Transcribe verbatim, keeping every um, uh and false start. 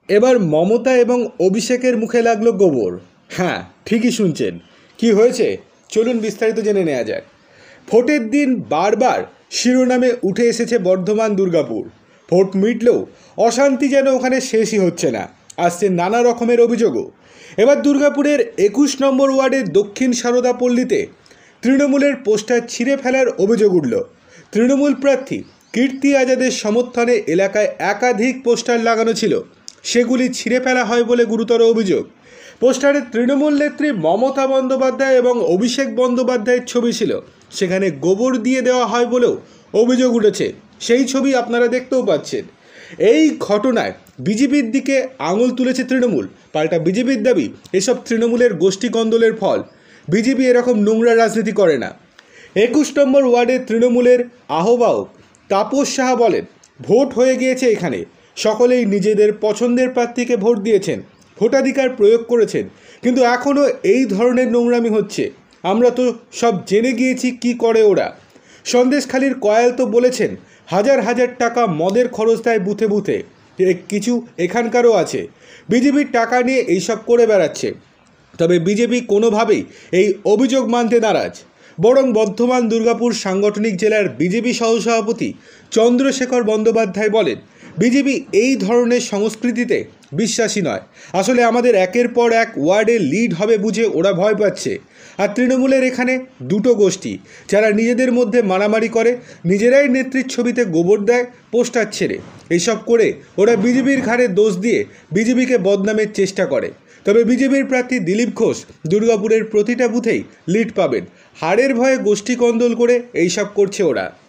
এবার মমতা এবং অভিষেকের মুখে লাগলো গোবর। হ্যাঁ, ঠিকই শুনছেন। কি হয়েছে চলুন বিস্তারিত জেনে নেওয়া যাক। ভোটের দিন বারবার শিরোনামে উঠে এসেছে বর্ধমান দুর্গাপুর। ভোট মিটলেও অশান্তি যেন ওখানে শেষই হচ্ছে না, আসছে নানা রকমের অভিযোগও। এবার দুর্গাপুরের একুশ নম্বর ওয়ার্ডের দক্ষিণ সারদাপল্লীতে তৃণমূলের পোস্টার ছিঁড়ে ফেলার অভিযোগ উঠল। তৃণমূল প্রার্থী কীর্তি আজাদের সমর্থনে এলাকায় একাধিক পোস্টার লাগানো ছিল, সেগুলি ছিঁড়ে ফেলা হয় বলে গুরুতর অভিযোগ। পোস্টারে তৃণমূল নেত্রী মমতা বন্দ্যোপাধ্যায় এবং অভিষেক বন্দ্যোপাধ্যায়ের ছবি ছিল, সেখানে গোবর দিয়ে দেওয়া হয় বলেও অভিযোগ উঠেছে। সেই ছবি আপনারা দেখতেও পাচ্ছেন। এই ঘটনায় বিজেপির দিকে আঙুল তুলেছে তৃণমূল। পাল্টা বিজেপির দাবি এসব তৃণমূলের গোষ্ঠী কন্দলের ফল। বিজেপি এরকম নোংরা রাজনীতি করে না। একুশ নম্বর ওয়ার্ডের তৃণমূলের আহ্বায়ক তাপস সাহা বলেন, ভোট হয়ে গিয়েছে, এখানে সকলেই নিজেদের পছন্দের প্রার্থীকে ভোট দিয়েছেন, ভোটাধিকার প্রয়োগ করেছেন, কিন্তু এখনও এই ধরনের নোংরামি হচ্ছে। আমরা তো সব জেনে গিয়েছি কি করে ওরা। সন্দেশখালীর কয়াল তো বলেছেন হাজার হাজার টাকা মদের খরচ দেয় বুথে বুথে, কিছু এখানকারও আছে। বিজেপির টাকা নিয়ে এইসব করে বেড়াচ্ছে। তবে বিজেপি কোনোভাবেই এই অভিযোগ মানতে নারাজ। বরং বর্ধমান দুর্গাপুর সাংগঠনিক জেলার বিজেপি সহসভাপতি চন্দ্রশেখর বন্দ্যোপাধ্যায় বলেন, বিজেপি এই ধরনের সংস্কৃতিতে বিশ্বাসী নয়। আসলে আমাদের একের পর এক ওয়ার্ডে লিড হবে বুঝে ওরা ভয় পাচ্ছে। আর তৃণমূলের এখানে দুটো গোষ্ঠী, যারা নিজেদের মধ্যে মারামারি করে, নিজেরাই নেত্রীর ছবিতে গোবর দেয় পোস্টার ছেড়ে। এইসব করে ওরা বিজেপির ঘাড়ে দোষ দিয়ে বিজেপিকে বদনামের চেষ্টা করে। তবে বিজেপির প্রার্থী দিলীপ ঘোষ দুর্গাপুরের প্রতিটা বুথেই লিড পাবেন। হারের ভয়ে গোষ্ঠী কন্দল করে এইসব করছে ওরা।